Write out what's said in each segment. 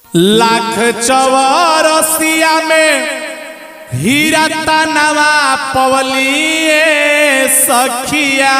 लाख चौरसिया में हीरा तनवा पवलिए सखिया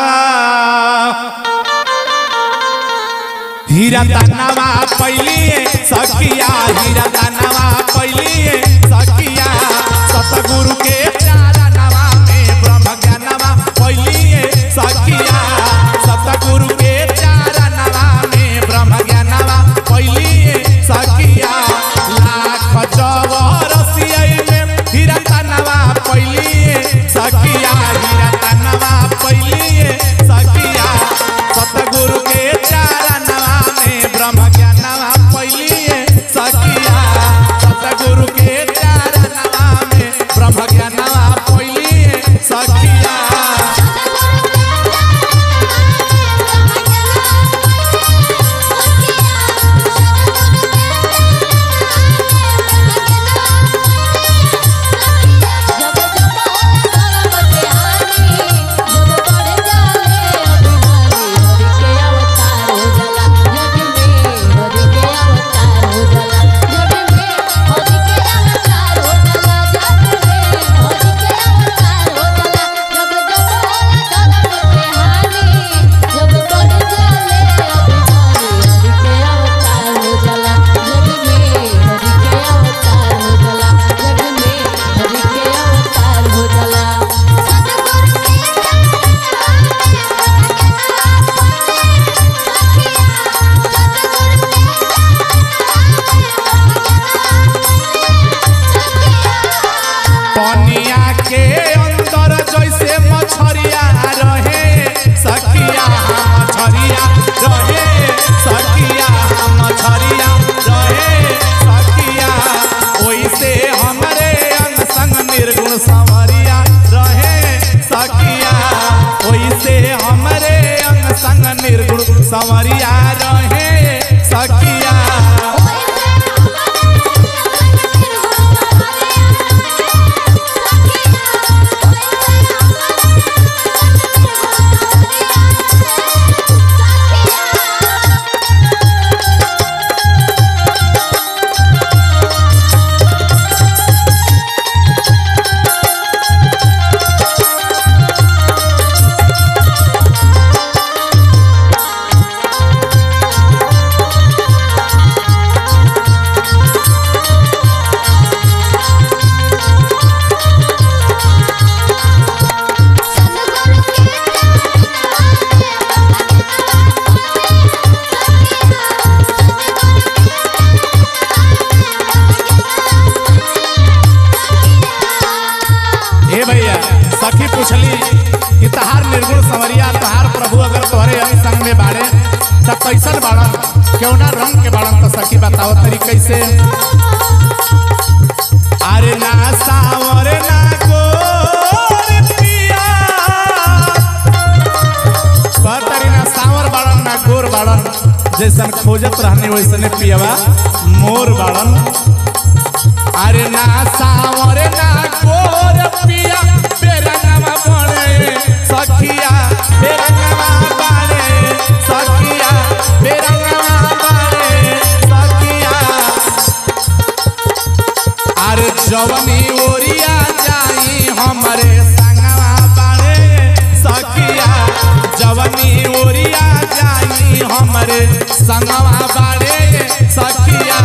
हीरा तनवा पहलिए सखिया हीरा तनवा पहलिए सखिया सतगुरु के प्यारा नवा में ब्रह्म ज्ञानवा पहलिए सखिया सतगुरु के प्यारा नवा में ब्रह्म ज्ञानवा पहलिए सखिया लाख चौरसिया में हीरा तनवा पहलिए सखिया हीरा तनवा पहलिए सखिया सतगुरु के प्यारा नवा में ब्रह्म ज्ञानवा पहलिए सखिया सतगुरु के प्यारा नवा में ब्रह्म ज्ञानवा पहलिए सखिया संवरिया रहे सखिया सखी पूछली कि तहार निर्गुण संवरिया तहार प्रभु अगर तोहरे अंग संग में बाड़े तब कैसन बाड़न क्यों ना रंग के बाड़न तो सखी बताओ तरी कैसे अरे ना सावर ना गोर पिया तरी ना सावर बाड़न ना गोर बाड़न जैसन खोजत रहने वैसने पियवा मोर बाड़न अरे ना सावर ना गोर पिया सखिया बेरंगवा बारे सखिया बेरंगवा बारे सखिया अरे जवनी ओरिया जाई हमरे संगवा बारे सखिया जवनी ओरिया जाई हमरे संगवा बारे सखिया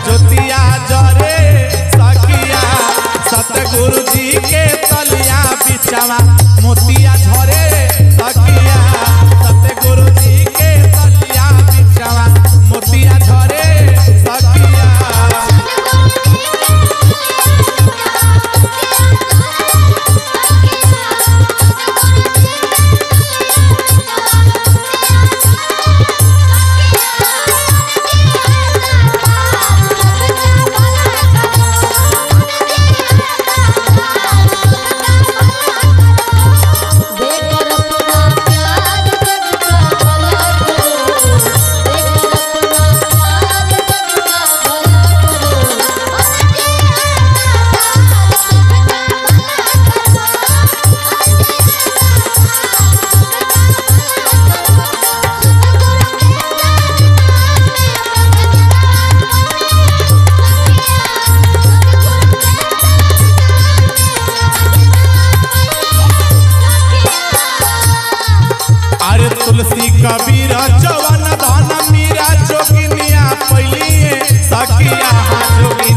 ज्योतिया जरे सखिया सतगुरु जी के तलिया बिछावा मोतिया झरे सखिया सतगुरु जी के तलिया बिछावा मोतिया झरे सखिया। तुलसी कबीर जवन धन मीरा जोगिनिया पहली सखिया जोगिनिया